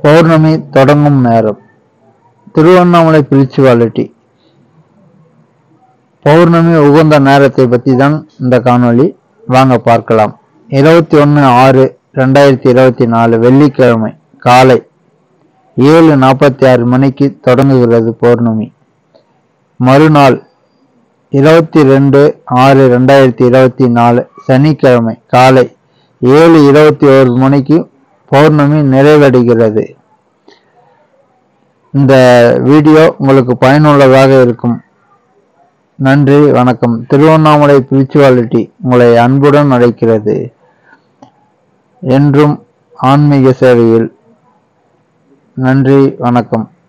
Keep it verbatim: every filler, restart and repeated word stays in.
பௌர்ணமி தொடங்கும் நேரம். திருவண்ணாமலை ஸ்பிரிச்சுவாலிட்டி பௌர்ணமி உகந்த நேரத்தை பற்றி தான் இந்த காணொளி. வாங்க பார்க்கலாம். இருபத்தி ஒன்று ஆறு ரெண்டாயிரத்தி இருபத்தி நாலு வெள்ளிக்கிழமை காலை ஏழு நாற்பத்தி ஆறு மணிக்கு தொடங்குகிறது பௌர்ணமி. மறுநாள் இருபத்தி ரெண்டு ஆறு ரெண்டாயிரத்தி இருபத்தி நாலு சனிக்கிழமை காலை ஏழு இருபத்தி ஒரு மணிக்கு பௌர்ணமி நிறைவடைகிறது. இந்த வீடியோ உங்களுக்கு பயனுள்ளதாக இருக்கும். நன்றி, வணக்கம். திருவண்ணாமலை ஸ்பிரிச்சுவாலிட்டி உங்களை அன்புடன் அழைக்கிறது. என்றும் ஆன்மீக சேவையில். நன்றி, வணக்கம்.